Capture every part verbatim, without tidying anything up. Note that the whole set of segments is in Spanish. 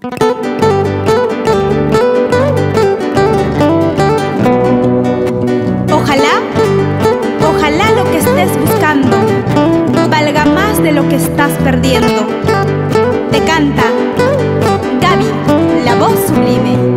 Ojalá, ojalá lo que estés buscando valga más de lo que estás perdiendo. Te canta Gaby, la voz sublime.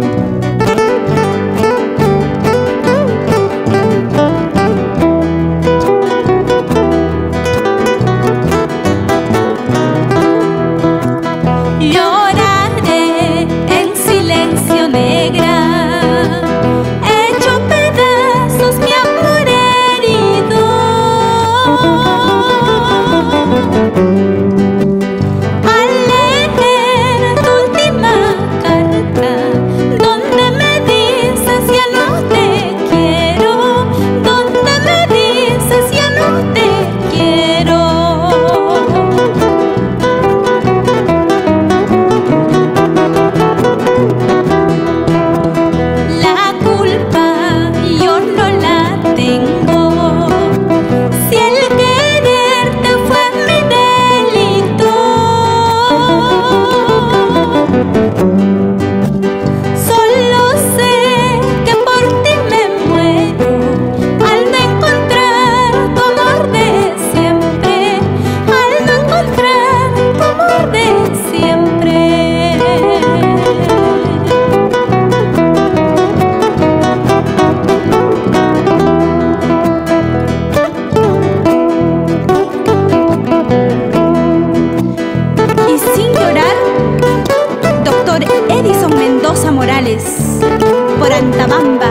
Morales, por Antabamba.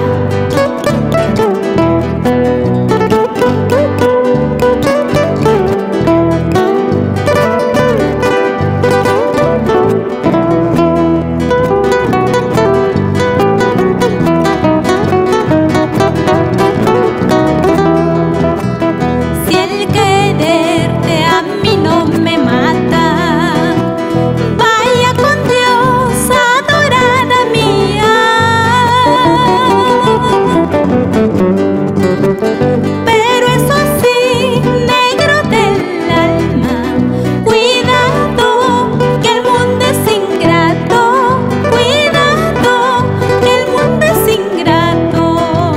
Si el quererte a mí no me mata, vaya con Dios, adorada mía. Pero eso sí, negro del alma, cuidado que el mundo es ingrato, cuidado que el mundo es ingrato.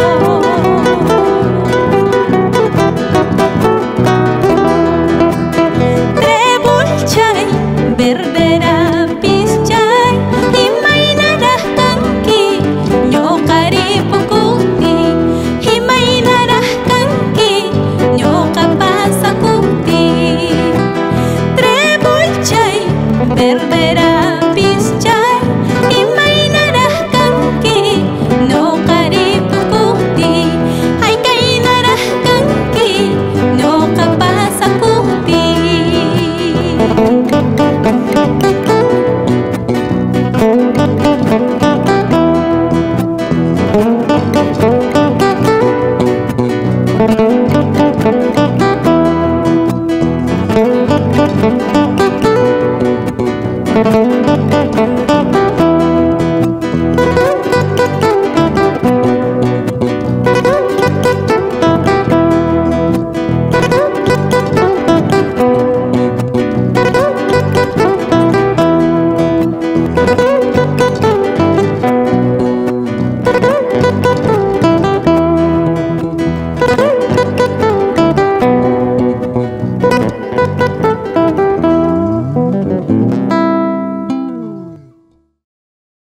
Trebulchay, verdera pischay, imaynaraj kanki, ñoqari pukuti, imaynaraj kanki, ñoqa pasakuti. Trebulchay, verdera pischay, imaynaraj kanki, ñoqari pukuti, aykaynaraj kanki, ñoqa pasakuti. Thank you.